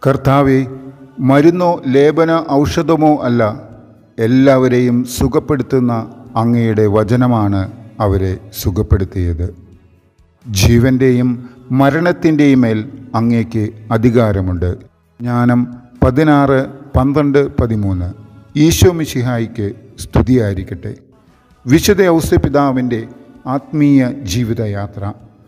കർത്താവേ, മരുന്നോ ലേപന ഔഷധമോ അല്ല, എല്ലാവരെയും സുഖപ്പെടുത്തുന്ന അങ്ങയുടെ വചനമാണ് അവരെ സുഖപ്പെടുത്തിയത്. ജീവൻ്റെയും മരണത്തിൻ്റെയും മേൽ അങ്ങേക്ക് അധികാരമുണ്ട്. ജ്ഞാനം 16:12-13. ഈശോ മിശിഹായിക്ക് സ്തുതിയായിരിക്കട്ടെ. വിശുദ്ധ ഔസേപ്പിതാവിൻ്റെ ആത്മീയ ജീവിതയാത്ര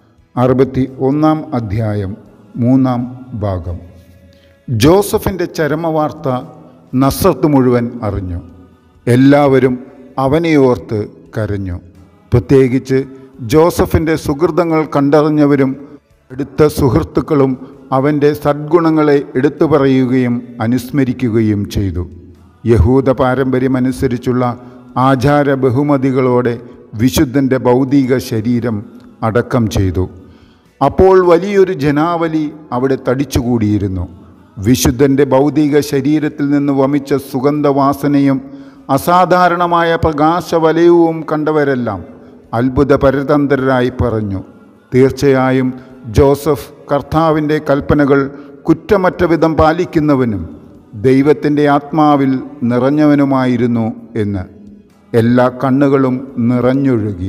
61-ാം അധ്യായം 3-ാം ഭാഗം. ജോസഫിൻ്റെ ചരമവാർത്ത നസ്രത്ത് മുഴുവൻ അറിഞ്ഞു. എല്ലാവരും അവനെ ഓർത്ത് കരഞ്ഞു. പ്രത്യേകിച്ച് ജോസഫിൻ്റെ സുഹൃതങ്ങൾ കണ്ടറിഞ്ഞവരും അടുത്ത സുഹൃത്തുക്കളും അവൻ്റെ സദ്ഗുണങ്ങളെ എടുത്തു പറയുകയും അനുസ്മരിക്കുകയും ചെയ്തു. യഹൂദ പാരമ്പര്യമനുസരിച്ചുള്ള ആചാര ബഹുമതികളോടെ വിശുദ്ധൻ്റെ ഭൗതിക ശരീരം അടക്കം ചെയ്തു. അപ്പോൾ വലിയൊരു ജനാവലി അവിടെ തടിച്ചുകൂടിയിരുന്നു. വിശുദ്ധൻ്റെ ഭൗതിക ശരീരത്തിൽ നിന്ന് വമിച്ച സുഗന്ധവാസനയും അസാധാരണമായ പ്രകാശവലയവും കണ്ടവരെല്ലാം അത്ഭുതപരതന്ത്രരായി പറഞ്ഞു, തീർച്ചയായും ജോസഫ് കർത്താവിൻ്റെ കൽപ്പനകൾ കുറ്റമറ്റ വിധം പാലിക്കുന്നവനും ദൈവത്തിൻ്റെ ആത്മാവിൽ നിറഞ്ഞവനുമായിരുന്നു എന്ന്. എല്ലാ കണ്ണുകളും നിറഞ്ഞൊഴുകി.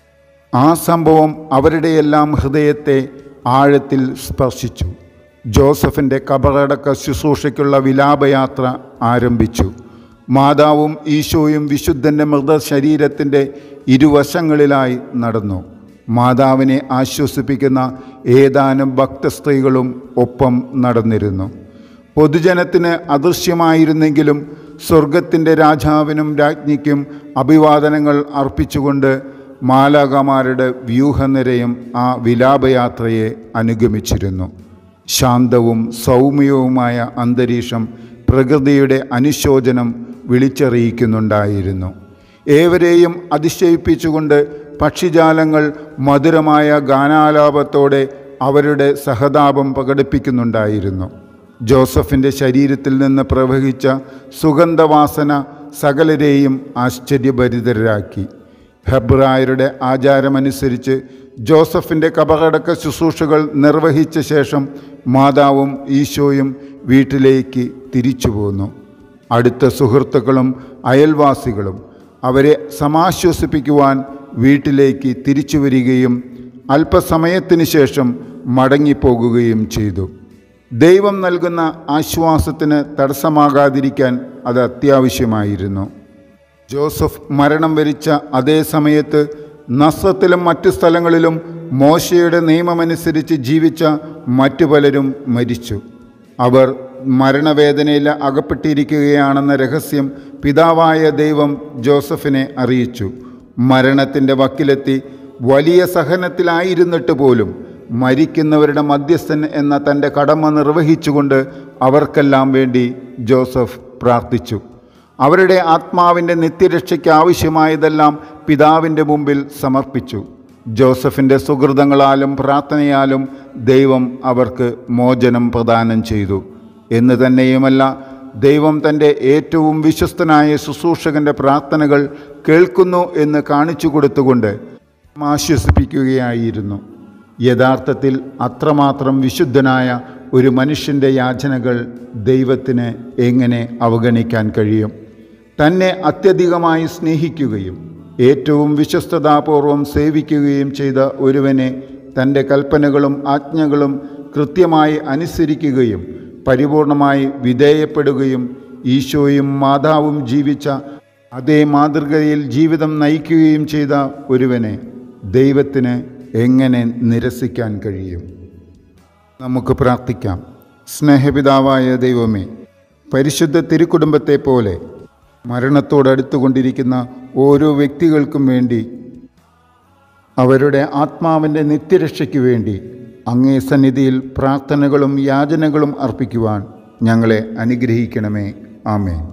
ആ സംഭവം അവരുടെയെല്ലാം ഹൃദയത്തെ ആഴത്തിൽ സ്പർശിച്ചു. ജോസഫിൻ്റെ കബറടക്ക ശുശ്രൂഷയ്ക്കുള്ള വിലാപയാത്ര ആരംഭിച്ചു. മാതാവും ഈശോയും വിശുദ്ധൻ്റെ മൃതശരീരത്തിൻ്റെ ഇരുവശങ്ങളിലായി നടന്നു. മാതാവിനെ ആശ്വസിപ്പിക്കുന്ന ഏതാനും ഭക്തസ്ത്രീകളും ഒപ്പം നടന്നിരുന്നു. പൊതുജനത്തിന് അദൃശ്യമായിരുന്നെങ്കിലും സ്വർഗത്തിൻ്റെ രാജാവിനും രാജ്ഞിക്കും അഭിവാദനങ്ങൾ അർപ്പിച്ചുകൊണ്ട് മാലാഖമാരുടെ വ്യൂഹനിരയും ആ വിലാപയാത്രയെ അനുഗമിച്ചിരുന്നു. ശാന്തവും സൗമ്യവുമായ അന്തരീക്ഷം പ്രകൃതിയുടെ അനുശോചനം വിളിച്ചറിയിക്കുന്നുണ്ടായിരുന്നു. ഏവരെയും അതിശയിപ്പിച്ചുകൊണ്ട് പക്ഷിജാലങ്ങൾ മധുരമായ ഗാനാലാപത്തോടെ അവരുടെ സഹതാപം പ്രകടിപ്പിക്കുന്നുണ്ടായിരുന്നു. ജോസഫിൻ്റെ ശരീരത്തിൽ നിന്ന് പ്രവഹിച്ച സുഗന്ധവാസന സകലരെയും ആശ്ചര്യഭരിതരാക്കി. ഹെബ്രായരുടെ ആചാരമനുസരിച്ച് ജോസഫിൻ്റെ കബറടക്ക ശുശ്രൂഷകൾ നിർവഹിച്ച ശേഷം മാതാവും ഈശോയും വീട്ടിലേക്ക് തിരിച്ചു പോന്നു. അടുത്ത സുഹൃത്തുക്കളും അയൽവാസികളും അവരെ സമാശ്വസിപ്പിക്കുവാൻ വീട്ടിലേക്ക് തിരിച്ചു വരികയും അല്പസമയത്തിന് ശേഷം മടങ്ങിപ്പോകുകയും ചെയ്തു. ദൈവം നൽകുന്ന ആശ്വാസത്തിന് തടസ്സമാകാതിരിക്കാൻ അത് അത്യാവശ്യമായിരുന്നു. ജോസഫ് മരണം വരിച്ച അതേ സമയത്ത് നസ്രത്തിലും മറ്റു സ്ഥലങ്ങളിലും മോശയുടെ നിയമമനുസരിച്ച് ജീവിച്ച മറ്റു പലരും മരിച്ചു. അവർ മരണവേദനയിൽ അകപ്പെട്ടിരിക്കുകയാണെന്ന രഹസ്യം പിതാവായ ദൈവം ജോസഫിനെ അറിയിച്ചു. മരണത്തിൻ്റെ വക്കിലെത്തി വലിയ സഹനത്തിലായിരുന്നിട്ട് പോലും മരിക്കുന്നവരുടെ മധ്യസ്ഥൻ എന്ന തൻ്റെ കടമ നിർവഹിച്ചുകൊണ്ട് അവർക്കെല്ലാം വേണ്ടി ജോസഫ് പ്രാർത്ഥിച്ചു. അവരുടെ ആത്മാവിൻ്റെ നിത്യരക്ഷയ്ക്ക് ആവശ്യമായതെല്ലാം പിതാവിൻ്റെ മുമ്പിൽ സമർപ്പിച്ചു. ജോസഫിൻ്റെ സുഹൃതങ്ങളാലും പ്രാർത്ഥനയാലും ദൈവം അവർക്ക് മോചനം പ്രദാനം ചെയ്തു എന്ന് തന്നെയുമല്ല, ദൈവം തൻ്റെ ഏറ്റവും വിശ്വസ്തനായ ശുശ്രൂഷകൻ്റെ പ്രാർത്ഥനകൾ കേൾക്കുന്നു എന്ന് കാണിച്ചു കൊടുത്തുകൊണ്ട് ആശ്വസിപ്പിക്കുകയായിരുന്നു. യഥാർത്ഥത്തിൽ അത്രമാത്രം വിശുദ്ധനായ ഒരു മനുഷ്യൻ്റെ യാചനകൾ ദൈവത്തിന് എങ്ങനെ അവഗണിക്കാൻ കഴിയും? തന്നെ അത്യധികമായി സ്നേഹിക്കുകയും ഏറ്റവും വിശ്വസ്തതാപൂർവം സേവിക്കുകയും ചെയ്ത ഒരുവനെ തൻ്റെ കൽപ്പനകളും ആജ്ഞകളും കൃത്യമായി അനുസരിക്കുകയും പരിപൂർണമായി വിധേയപ്പെടുകയും ഈശോയും മാതാവും ജീവിച്ച അതേ മാതൃകയിൽ ജീവിതം നയിക്കുകയും ചെയ്ത ഒരുവനെ ദൈവത്തിന് എങ്ങനെ നിരസിക്കാൻ കഴിയും? നമുക്ക് പ്രാർത്ഥിക്കാം. സ്നേഹപിതാവായ ദൈവമേ, പരിശുദ്ധ തിരുക്കുടുംബത്തെ പോലെ മരണത്തോടടുത്തുകൊണ്ടിരിക്കുന്ന ഓരോ വ്യക്തികൾക്കും വേണ്ടി, അവരുടെ ആത്മാവിൻ്റെ നിത്യരക്ഷയ്ക്ക് വേണ്ടി അങ്ങേ സന്നിധിയിൽ പ്രാർത്ഥനകളും യാചനകളും അർപ്പിക്കുവാൻ ഞങ്ങളെ അനുഗ്രഹിക്കണമേ. ആമേൻ.